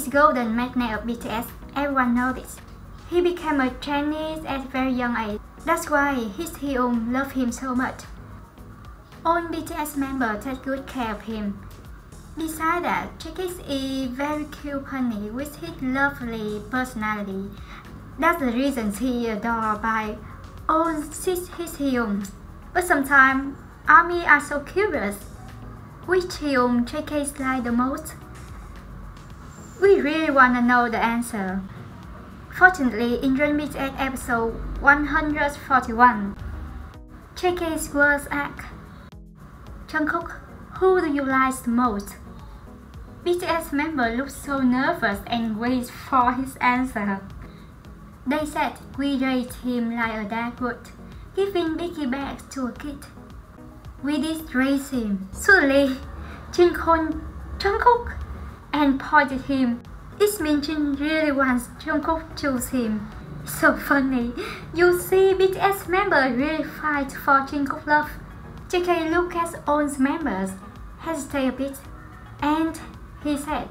is golden magnet of BTS, everyone knows this. He became a Chinese at a very young age. That's why his Hyun loved him so much. All BTS members take good care of him. Besides that, Jaekiss is very cute honey with his lovely personality. That's the reason he adored by all his Hyuns. But sometimes, ARMY are so curious. Which Hyun Jaekiss like the most? We really wanna know the answer. Fortunately, in Dream BTS episode 141, Jaekiss was asked, Jungkook, who do you like the most? BTS members looked so nervous and wait for his answer. They said, we rate him like a dad would, giving biggie bags to a kid. We disgrace him. Suddenly, Jin called Jungkook and pointed him. It means Jin really wants Jungkook to choose him. So funny. You see, BTS members really fight for Jungkook love. JK looked at all members, hesitated a bit, and he said,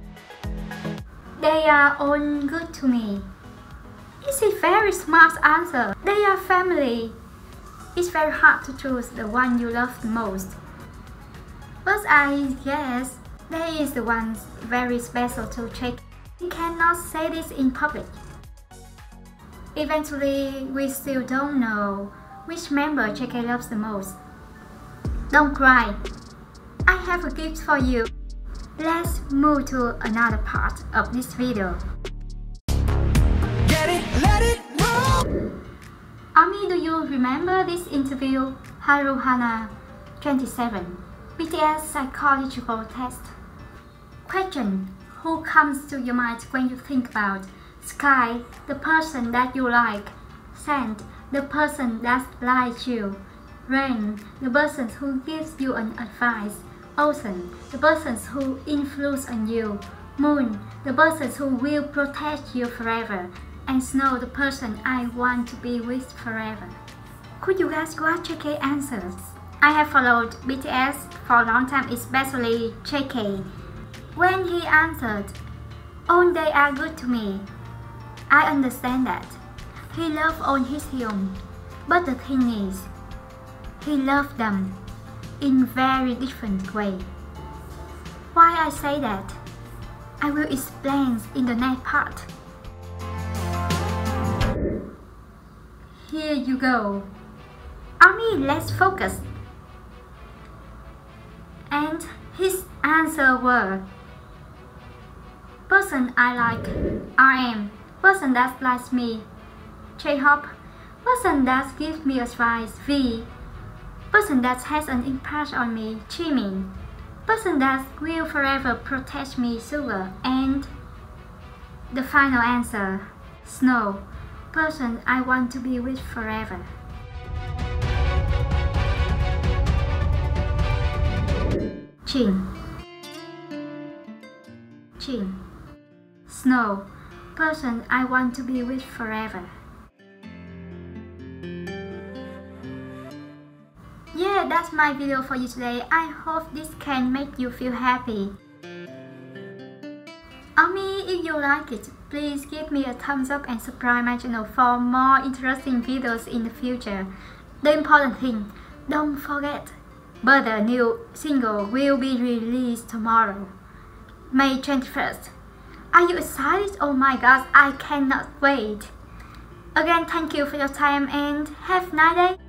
they are all good to me. It's a very smart answer. They are family. It's very hard to choose the one you love the most. But I guess there is the one very special to check. You cannot say this in public. Eventually, we still don't know which member JK loves the most. Don't cry. I have a gift for you. Let's move to another part of this video. Get it, let it roll. ARMY, do you remember this interview? Haruhana 27 BTS psychological test. Question: who comes to your mind when you think about Sky, the person that you like; Sand, the person that likes you; Rain, the person who gives you an advice; Ocean, the person who influences on you; Moon, the person who will protect you forever; and Snow, the person I want to be with forever. Could you guess what JK answers? I have followed BTS for a long time, especially JK. When he answered, all they are good to me, I understand that. He loves all his Hyun, but the thing is, he loves them in very different way. Why I say that? I will explain in the next part. Here you go. ARMY, let's focus. And his answer were: person I like, RM; person that likes me, J-Hope; person that gives me advice, V; person that has an impact on me, Jimin; person that will forever protect me, Suga; and the final answer, Snow, person I want to be with forever. Jin. Snow, person I want to be with forever. Yeah, that's my video for you today. I hope this can make you feel happy. ARMY, if you like it, please give me a thumbs up and subscribe my channel for more interesting videos in the future. The important thing, don't forget, but the new single will be released tomorrow, May 21st. Are you excited? Oh my gosh, I cannot wait. Again, thank you for your time and have a nice day.